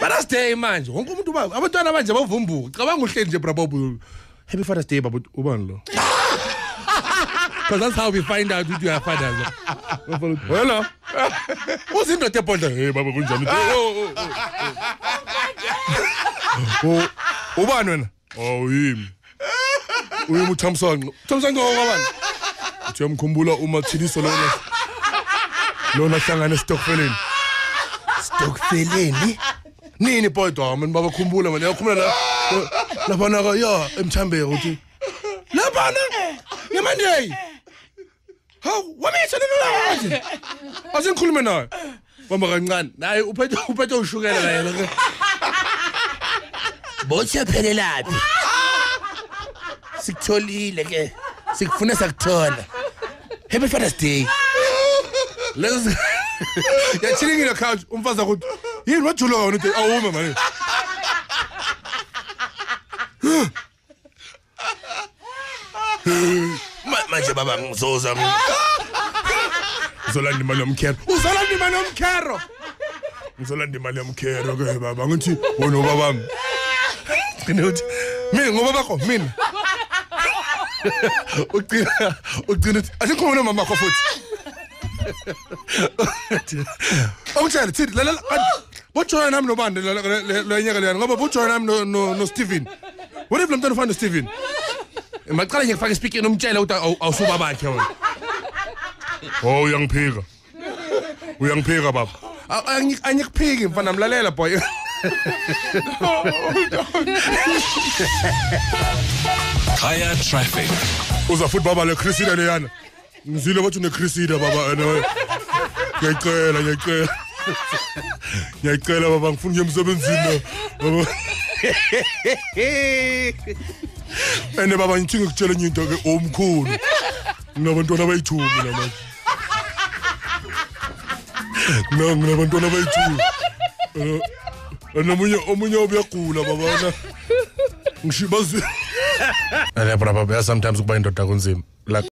Father's Day manje wonke umuntu baba abantwana manje bavumbuka cabanga uhleli nje brabo Happy Father's Day baba ubani lo Because that's how we find out who you are fathers Hello Uzindoda ebhodla hey baba kunjani Ubani wena yimi Uyimi uThamsanqa ngokabani Uthi umkhumbula uMathiliso lona hlangana estokfeleni Stokfeleni Nini boy dama baba khumbula manje yakhumula lapha naka ya emthambeka uthi lapha Monday Haw wamitha nini Asingikhulume naye Bamba kancane naye uphethe ushukela la yena Bothi phelelaphi Sikutholile ke sikufuna sakuthola Happy Father's Day Let's You're chilling in the couch umfazi ukuthi yini wajula wona uthi awume manje Manje baba ngizoza Ngizolanda imali yomkhero Uzolanda imali yomkhero Ngizolanda imali yomkhero ke baba ngithi wena babami Nginothi mina ngoba bakho mina Uqina asikhona mama wakho futhi Awutshela thithi lalela bojoyina nami nobande lo nyaka leyana ngoba bojoyina nami no Steven What if lamntwana ufana Steven Maqala nje kufaka speaking umtshela ukuthi awusuba bakhe wena Uyangiphika baba Angikuphiki mfana mlalela boy Kaya traffic Uza futhi baba le Christina leyana Ngizile bathi une Christina baba Ngiyacela baba ngifuna emsebenzini baba Ene baba ngithi ngikutshela enye into ke omkhulu Nginabantwana abayithumi la manje Nginabantwana abayithumi Omunye ubuyagula baba Ngishibazi Baba sometimes kuba indoda kunzima